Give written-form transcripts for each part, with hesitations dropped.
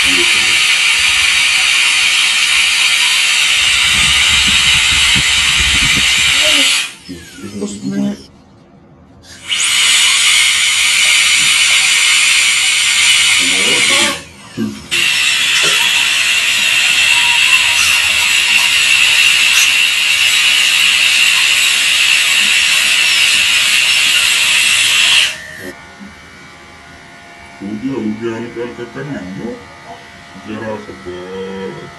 उसमें निकाल कर कर लो जरा सा बस,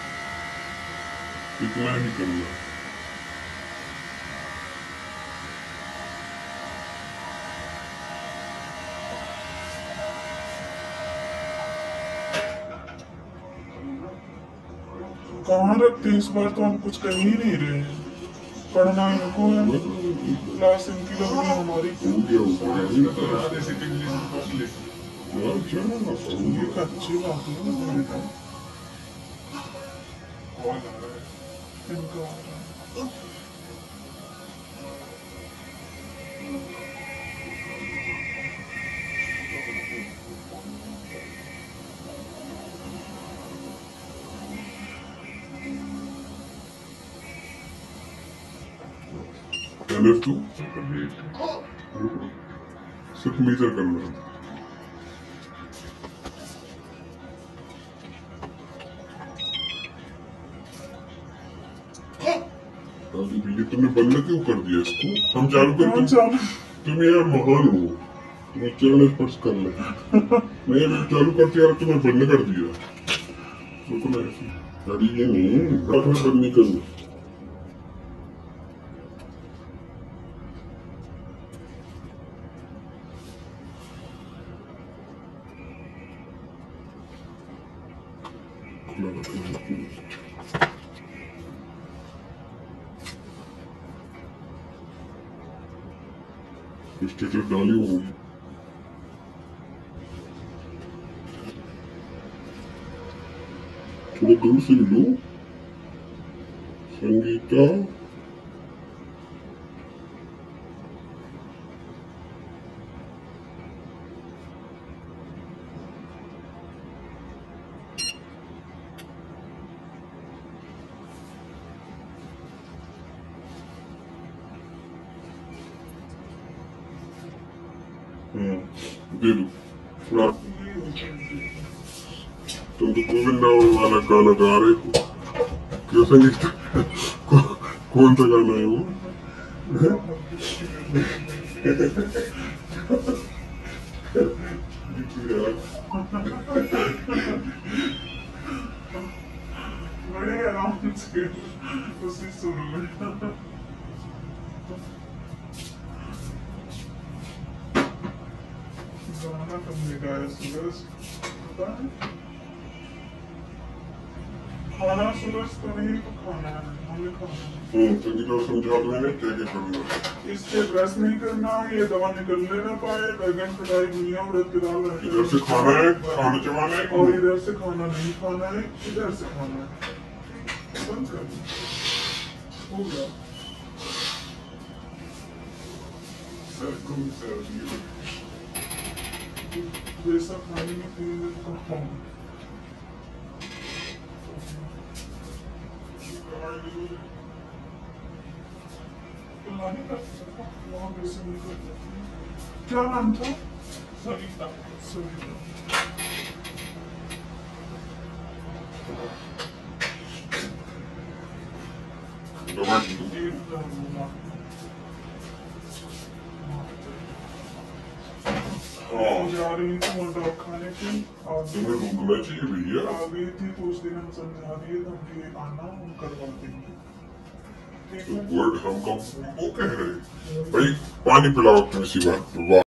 इतना ही करना। कहाँ रखते हैं? इस बार तो हम कुछ कर ही नहीं रहे हैं। पढ़ना इनको है, क्लास इनकी लग रही है हमारी। अच्छी बात है इनका। तू सिर्फ मेजर करना है। ये तुमने बंद क्यों कर दिया इसको? हम चालू करते तुम यार महान हो, तुम चैनल स्पर्श कर ले। मैं चालू करते यार तुम्हें बंद कर दिया। रुको ना ऐसे ये नहीं बंद नहीं करना। स्टेटस डाली होगी। थोड़ा दूर से लो संगीता। दे दो थोड़ा। तुम तो गोविंदा वाला गाना गा रहे हो। क्या संगीत? कौन सा गाना है वो? बड़े आराम से उसी सुर में। गाना तुमने गाया सूरज, पता है? खाना सूरज तो नहीं तो खाना है, हमें खाना है। संगीता समझा दो इन्हें क्या क्या करना। इससे ब्रश नहीं करना, ये दवा निकलने ना पाए, बैगन कटाई दुनिया उड़द की दाल रहती है। इधर से खाना है, खाना चबाना है और इधर से खाना नहीं खाना है, इधर से खाना है। बंद कर हो गया। सर को जैसा खाने में पीने का खाऊं। क्या नाम था? सरिता। सरिता। जा रही थी मोटा खाने की, आ गई थी तो उस दिन हम समझा दिए थे कि आना हम करवा देंगे। वर्ड हम वो कह रहे भाई पानी पिलाओ तुम इसी बात।